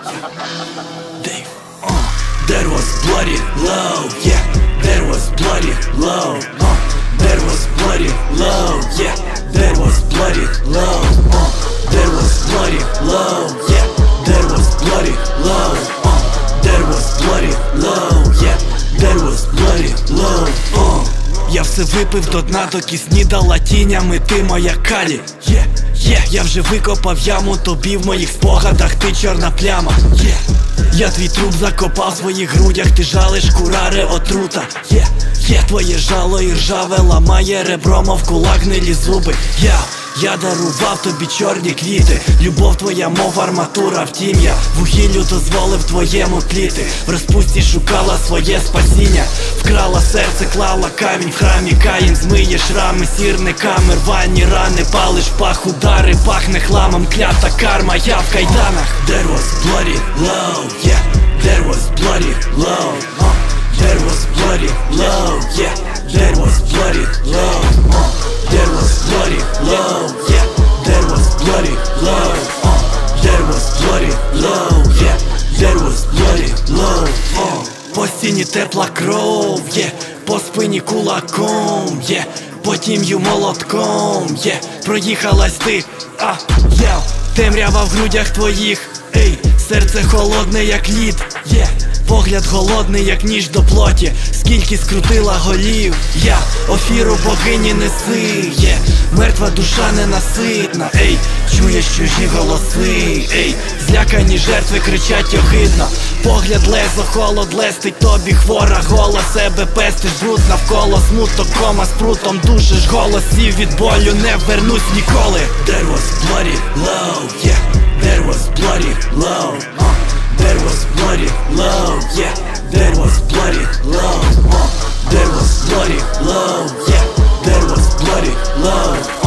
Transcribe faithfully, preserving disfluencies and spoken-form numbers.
Dave. Uh, there was bloody love, yeah. There was bloody love. Uh, there was bloody love, yeah. There was bloody love. Uh, there was bloody love, yeah. There was bloody love. Uh, there was bloody love, yeah. There was bloody love. Uh. Я все випив до дна, доки снідала тінями, ти моя калі. Є, yeah, є, yeah. Я вже викопав яму тобі в моїх спогадах, ти чорна пляма. Є, yeah. Я твій труп закопав в своїх грудях, ти жалиш курари отрута. Є, yeah, є, yeah. Твоє жало і ржаве ламає ребро, мов кулак гнилі зуби. Я yeah. Я дарував тобі чорні квіти, любов твоя, мов арматура, втім я вугіллю дозволив твоєму тліти. В розпусті шукала своє спасіння, вкрала серце, клала камінь в храмі. Каїн змиє шрами сірниками, рвані рани, палиш пах, удари, пахне хламом, клята карма, я в кайданах. There was bloody love, yeah. There was bloody love, uh. There was bloody love, yeah. There was bloody love, uh. There was bloody love, yeah. There was bloody love, uh. There was bloody love, yeah. There was bloody love, uh. По стіні тепла кров, є, yeah. По спині кулаком, є, yeah. По тім'ю молотком, є, yeah. Проїхалась ти, а, я, темрява в грудях твоїх, ей, серце холодне, як лід, є, yeah. Погляд голодний, як ніж до плоті, скільки скрутила голів. Я офіру богині неси, є, мертва душа ненаситна, ей, чуєш чужі голоси, ей, злякані жертви кричать огидно. Погляд лезо, холод лестить тобі, хвора гола, себе пестиш, бруд навколо, смуток, кома з прутом, душиш голосів від болю, не вернусь ніколи. There was bloody love, yeah. There was bloody love, uh. There was bloody love, yeah. There was bloody love, uh. There was bloody love, yeah. There was bloody love.